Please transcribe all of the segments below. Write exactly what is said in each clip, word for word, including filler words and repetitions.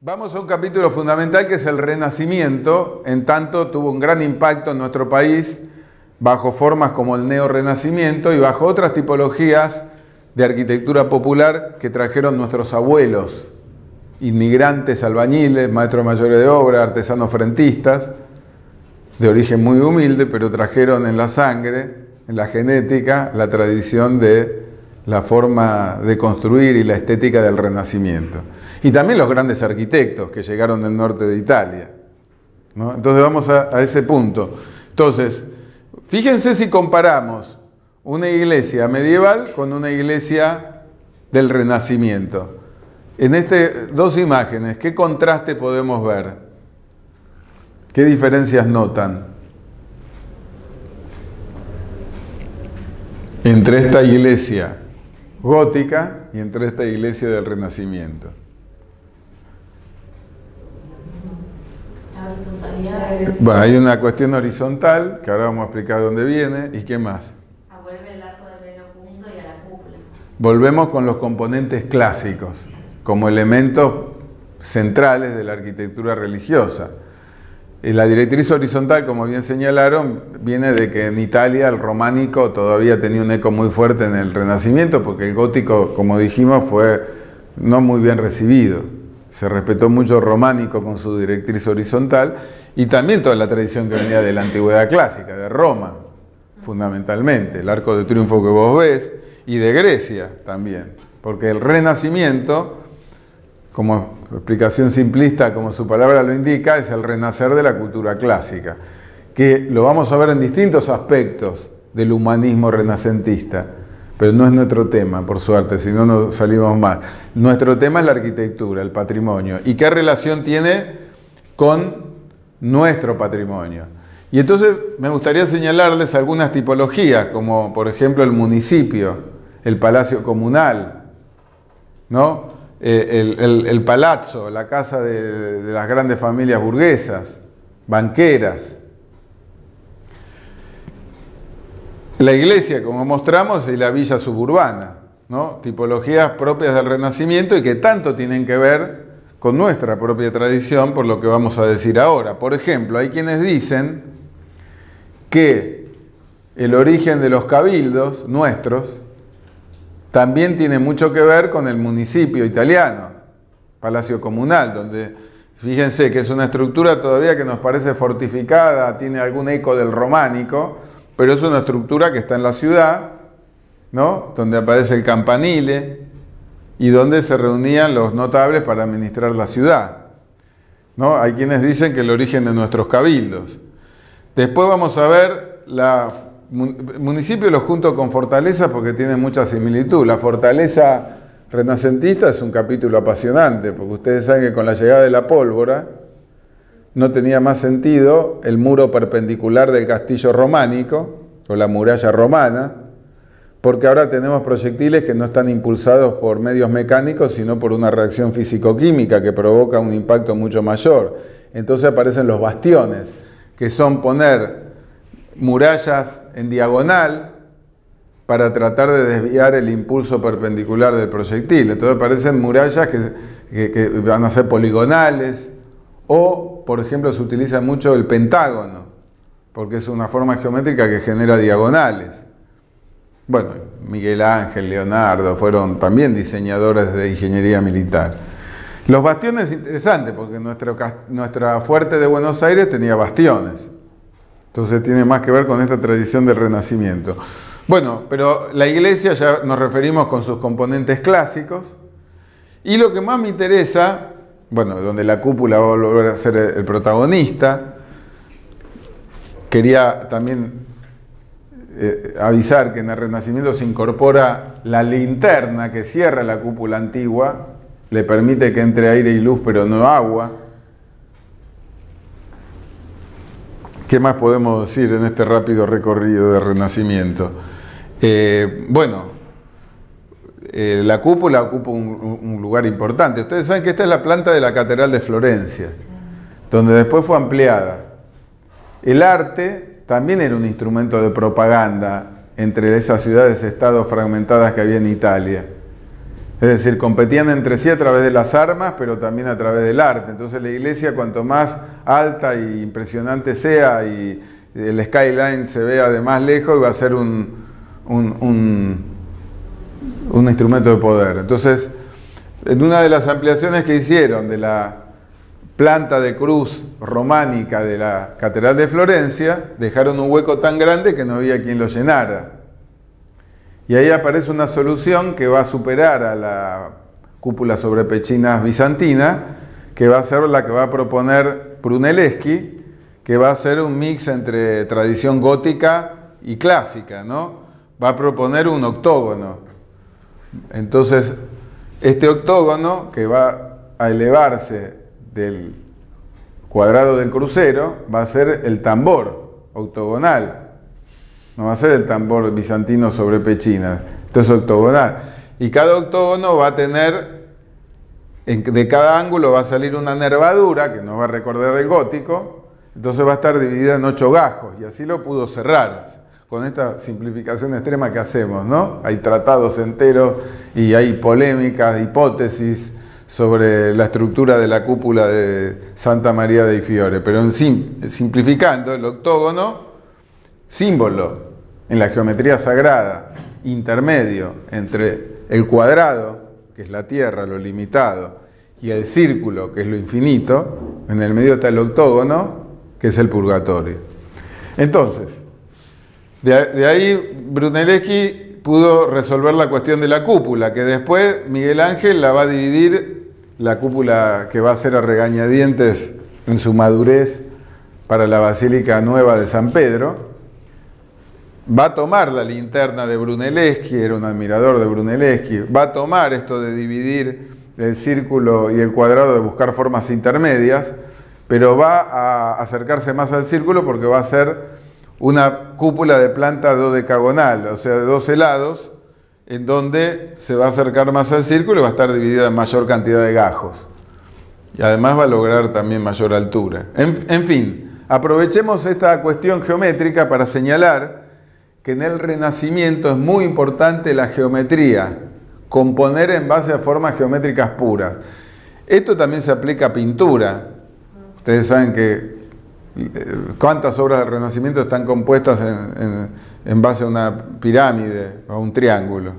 Vamos a un capítulo fundamental que es el Renacimiento, en tanto tuvo un gran impacto en nuestro país bajo formas como el neorrenacimiento y bajo otras tipologías de arquitectura popular que trajeron nuestros abuelos, inmigrantes albañiles, maestros mayores de obra, artesanos frentistas, de origen muy humilde, pero trajeron en la sangre, en la genética, la tradición de la forma de construir y la estética del Renacimiento. Y también los grandes arquitectos que llegaron del norte de Italia, ¿no? Entonces vamos a, a ese punto. Entonces, fíjense si comparamos una iglesia medieval con una iglesia del Renacimiento. En estas dos imágenes, ¿qué contraste podemos ver? ¿Qué diferencias notan entre esta iglesia gótica y entre esta iglesia del Renacimiento? Horizontalidad. Bueno, hay una cuestión horizontal, que ahora vamos a explicar dónde viene, y qué más. Vuelve el arco de medio punto y a la cúpula. Volvemos con los componentes clásicos, como elementos centrales de la arquitectura religiosa. Y la directriz horizontal, como bien señalaron, viene de que en Italia el románico todavía tenía un eco muy fuerte en el Renacimiento, porque el gótico, como dijimos, fue no muy bien recibido. Se respetó mucho el románico con su directriz horizontal y también toda la tradición que venía de la antigüedad clásica, de Roma, fundamentalmente, el arco de triunfo que vos ves, y de Grecia también, porque el Renacimiento, como explicación simplista, como su palabra lo indica, es el renacer de la cultura clásica, que lo vamos a ver en distintos aspectos del humanismo renacentista. Pero no es nuestro tema, por suerte, si no nos salimos mal. Nuestro tema es la arquitectura, el patrimonio. ¿Y qué relación tiene con nuestro patrimonio? Y entonces me gustaría señalarles algunas tipologías, como por ejemplo el municipio, el palacio comunal, ¿no? el, el, el palazzo, la casa de, de las grandes familias burguesas, banqueras. La iglesia, como mostramos, y la villa suburbana, ¿no? Tipologías propias del Renacimiento y que tanto tienen que ver con nuestra propia tradición, por lo que vamos a decir ahora. Por ejemplo, hay quienes dicen que el origen de los cabildos nuestros también tiene mucho que ver con el municipio italiano, Palacio Comunal, donde, fíjense que es una estructura todavía que nos parece fortificada, tiene algún eco del románico, pero es una estructura que está en la ciudad, ¿no? Donde aparece el campanile y donde se reunían los notables para administrar la ciudad, ¿no? Hay quienes dicen que el origen de nuestros cabildos. Después vamos a ver la municipio, lo junto con fortaleza porque tiene mucha similitud. La fortaleza renacentista es un capítulo apasionante, porque ustedes saben que con la llegada de la pólvora no tenía más sentido el muro perpendicular del castillo románico o la muralla romana, porque ahora tenemos proyectiles que no están impulsados por medios mecánicos, sino por una reacción físico-química que provoca un impacto mucho mayor. Entonces aparecen los bastiones, que son poner murallas en diagonal para tratar de desviar el impulso perpendicular del proyectil. Entonces aparecen murallas que, que, que van a ser poligonales, o, por ejemplo, se utiliza mucho el pentágono, porque es una forma geométrica que genera diagonales. Bueno, Miguel Ángel, Leonardo, fueron también diseñadores de ingeniería militar. Los bastiones es interesante, porque nuestro, nuestra fuerte de Buenos Aires tenía bastiones. Entonces tiene más que ver con esta tradición del Renacimiento. Bueno, pero la iglesia ya nos referimos con sus componentes clásicos. Y lo que más me interesa, bueno, donde la cúpula va a volver a ser el protagonista. Quería también eh, avisar que en el Renacimiento se incorpora la linterna que cierra la cúpula antigua, le permite que entre aire y luz, pero no agua. ¿Qué más podemos decir en este rápido recorrido del Renacimiento? Eh, bueno, Eh, la cúpula ocupa un, un lugar importante. Ustedes saben que esta es la planta de la Catedral de Florencia, donde después fue ampliada. El arte también era un instrumento de propaganda entre esas ciudades-estado fragmentadas que había en Italia. Es decir, competían entre sí a través de las armas, pero también a través del arte. Entonces la iglesia, cuanto más alta e impresionante sea y el skyline se vea de más lejos, va a ser un, un, un, un instrumento de poder. Entonces, en una de las ampliaciones que hicieron de la planta de cruz románica de la Catedral de Florencia, dejaron un hueco tan grande que no había quien lo llenara. Y ahí aparece una solución que va a superar a la cúpula sobre pechinas bizantina, que va a ser la que va a proponer Brunelleschi, que va a ser un mix entre tradición gótica y clásica, ¿no? Va a proponer un octógono. Entonces, este octógono, que va a elevarse del cuadrado del crucero, va a ser el tambor octogonal. No va a ser el tambor bizantino sobre pechinas. Esto es octogonal. Y cada octógono va a tener, de cada ángulo va a salir una nervadura, que nos va a recordar el gótico. Entonces va a estar dividida en ocho gajos. Y así lo pudo cerrar. Con esta simplificación extrema que hacemos, ¿no? Hay tratados enteros y hay polémicas, hipótesis sobre la estructura de la cúpula de Santa María dei Fiori. Pero en sim, simplificando, el octógono, símbolo en la geometría sagrada, intermedio entre el cuadrado, que es la tierra, lo limitado, y el círculo, que es lo infinito, en el medio está el octógono, que es el purgatorio. Entonces, de, de ahí Brunelleschi pudo resolver la cuestión de la cúpula, que después Miguel Ángel la va a dividir, la cúpula que va a ser a regañadientes en su madurez para la Basílica Nueva de San Pedro. Va a tomar la linterna de Brunelleschi, era un admirador de Brunelleschi, va a tomar esto de dividir el círculo y el cuadrado, de buscar formas intermedias, pero va a acercarse más al círculo porque va a ser una cúpula de planta dodecagonal, o sea, de doce lados, en donde se va a acercar más al círculo y va a estar dividida en mayor cantidad de gajos. Y además va a lograr también mayor altura. En, en fin, aprovechemos esta cuestión geométrica para señalar que en el Renacimiento es muy importante la geometría, componer en base a formas geométricas puras. Esto también se aplica a pintura. Ustedes saben que cuántas obras del Renacimiento están compuestas en, en, en base a una pirámide o a un triángulo.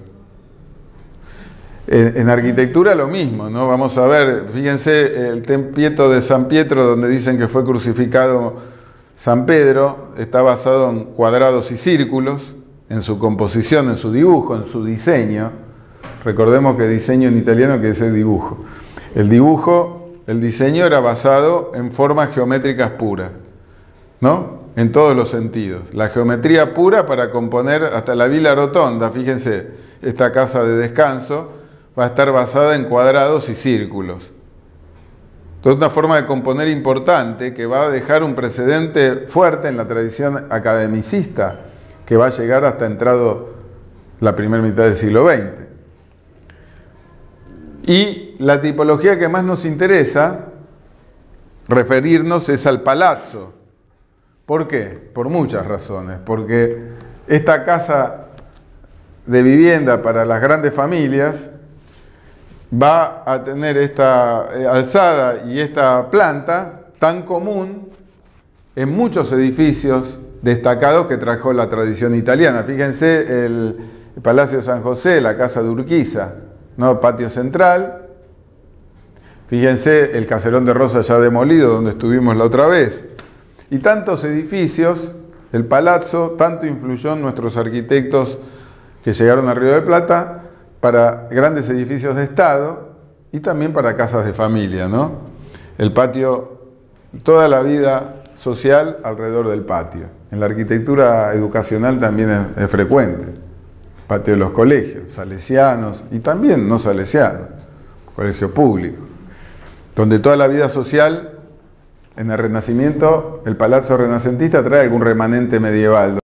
En, en arquitectura lo mismo, ¿no? Vamos a ver, fíjense el Tempieto de San Pietro, donde dicen que fue crucificado San Pedro, está basado en cuadrados y círculos, en su composición, en su dibujo, en su diseño. Recordemos que diseño en italiano quiere decir dibujo. El dibujo, el diseño era basado en formas geométricas puras, ¿no? En todos los sentidos. La geometría pura para componer hasta la Villa Rotonda, fíjense, esta casa de descanso va a estar basada en cuadrados y círculos. Entonces, una forma de componer importante que va a dejar un precedente fuerte en la tradición academicista que va a llegar hasta entrado la primera mitad del siglo veinte. Y la tipología que más nos interesa referirnos es al palazzo. ¿Por qué? Por muchas razones. Porque esta casa de vivienda para las grandes familias va a tener esta alzada y esta planta tan común en muchos edificios destacados que trajo la tradición italiana. Fíjense el Palacio de San José, la Casa de Urquiza, ¿no? Patio central. Fíjense el Caserón de Rosa ya demolido, donde estuvimos la otra vez. Y tantos edificios, el palazzo, tanto influyó en nuestros arquitectos que llegaron a Río de Plata, para grandes edificios de Estado y también para casas de familia, ¿no? El patio, toda la vida social alrededor del patio. En la arquitectura educacional también es, es frecuente. Patio de los colegios, salesianos y también no salesianos, colegio público, donde toda la vida social, en el Renacimiento, el palazzo renacentista trae algún remanente medieval.